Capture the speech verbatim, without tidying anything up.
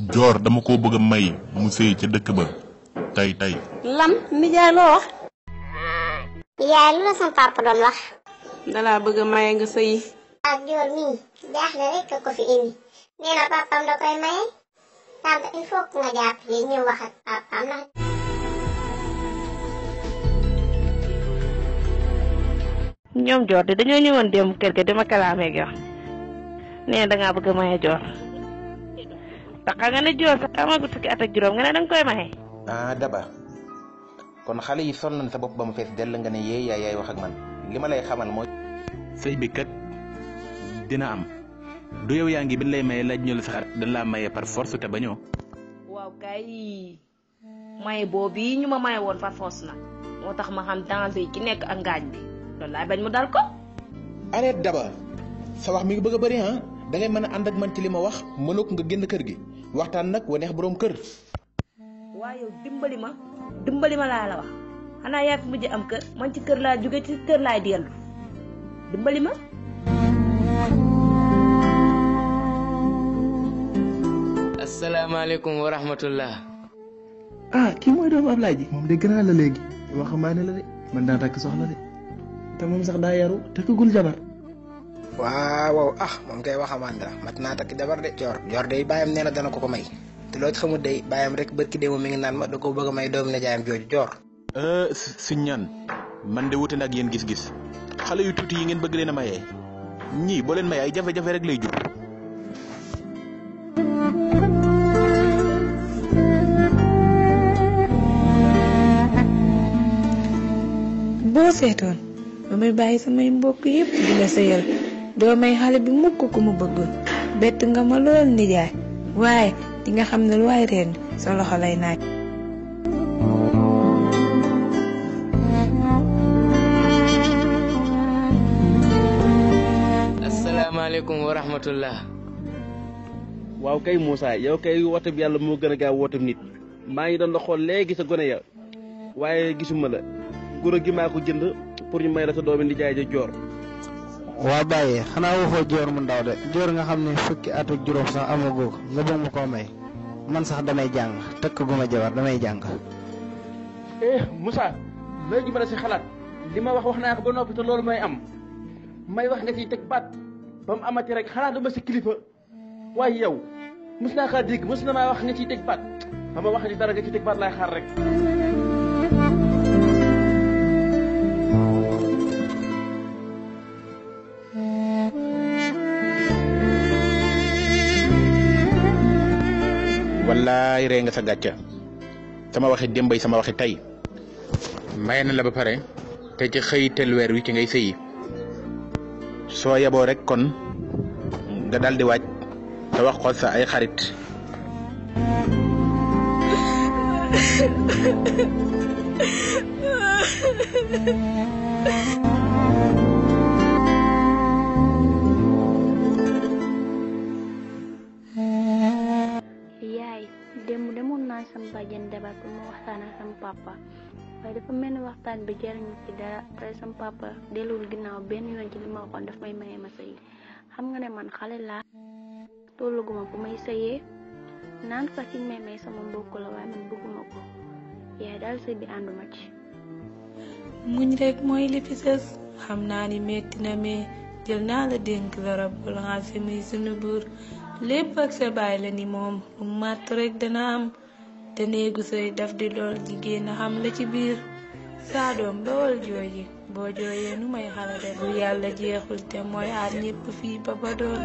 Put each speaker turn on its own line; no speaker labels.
Dior dama ko bëgg may mu sey ci dëkk ba tay tay.
Lan nijaay lo wax?
Yaay lu la sama papa doon wax.
Dala bëgg maye nga sey.
Ak Dior mi jaaxle rek ko fi indi. Neena papam da koy maye. Tante il faut que nga jàpp li ñu wax ak papam la.
ñoom Dior de dañoo ñëwoon dem kër ga dama kalaame ak yow. Nee da nga bëgg maye Dior. Tax nga ne Dior sax amagu tukki at ak juroom nga ne dang koy maye.
Ah Daba. Kon xale yi son nañ sa bopp ba mu fees dell nga ne yee yaay yaay wax ak man. Li ma lay xamal mooy
sëy bi kat dina am. Du yow yaa ngi bi lay maye laaj ñu la saxar dañ la maye par force te bañoo.
Waaw kay. Maye boobu ñu ma maye woon par force na. Moo tax ma xam danger ci nekk ak ngaañ bi. Loolu laay bañ mu dal ko.
arrête Daba. Sa wax mi ngi bëgg a bëri ha. Da ngay mën a ànd ak man ci li ma wax mënoo ko nga génn kër gi waxtaan nag wa neex borom kër.
Waaye yow dimbali ma dimbali ma laa la wax xanaa yaa fi mujj am kër man ci kër laa jóge ci kër laay dellu dimbali ma.
Assalamualaikum warahmatullah.
Ah kii mooy doomu Ablaye ji moom de gënaa la léegi waxambaane la de man daa takk soxla de te moom sax daa yaru takkagul jabar.
waaw waaw ah moom kay waxamande la mat naa takk jabar de Dior Dior day bàyyam nee na dana ko ko may te loo ci xamul day bàyyam rek barki démb mi ngi naan ma da ko bëgg a may doom ne jaayam jooju Dior.
Sëñ ñaan man de wuute nag yéen gis-gis xale yu tuuti yi ngeen bëgg leen a mayee ñii boo leen may ay jafe-jafe rek lay jur.
boo seetoon ba may bàyyi samay mbokk yépp di la sëyal doo may xale bi mukk ku mu bëggul bett nga ma lool nijaay waaye di nga xam ne lu waay reen sa loxo lay naaj.
Assalamualaikum warahmatullah.
waaw kay Moussa yow kay wote bi yàlla moo gën a gaaw wote nit maa ngi doon la xool léegi sa gone ya waaye gisuma la guro gi maa ko jënd pour ñu may la sa doomi nijaay ja Dior.
waa bàyyi xanaa waxoo Dior mu ndaw de Dior nga xam ne fukki at ak juróom sax amagoo ko nga bëgg ma koo may man sax damay jàng tëkk gu ma jabar damay jàng.
eh Moussa léegi ma la si xalaat li ma wax wax naa ko ba noppi te loolu may am may wax nga ciy teg baat ba mu amati rek xanaa dama si kilifa waaye yow mos naa kaa dégg mos na maa wax nga ciy teg baat ba ma wax ni dara nga ciy teg baat laay xaar rek.
wallaay ree nga sa gàcca sama waxi démbay sama waxi tey may na la ba pare te ci xëyitel weer wi ci ngay sëyi soo yeboo rek kon nga daal di waaj te wax ko sa ay xarit.
démb demoon naa sama bàjjen débat pour mu waxtaan ak sama papa waaye dafa mel ni waxtaan bi jariñu ci dara après sama papa delluwul ginnaaw benn yoon ci li ma waxoon daf may maye ma sëy xam nga ne man xale laa tolluguma bu may sëyee naan sax ci may may sama mbokk la waaye man bëgguma ko yaay daal sëy bi ànduma ci.
muñ rek mooy li fi sës xam naa ni metti na mais jël naa la dénk la rabbul alamin sunu buur lépp ak sa baay la ni moom lu màtt rek dana am te néegu sëy daf di lool jigéen a xam la ci biir saa doom bawal jooyi boo jooyee nu may xala de bu yàlla jeexul te mooy aar ñépp fii ba ba doon.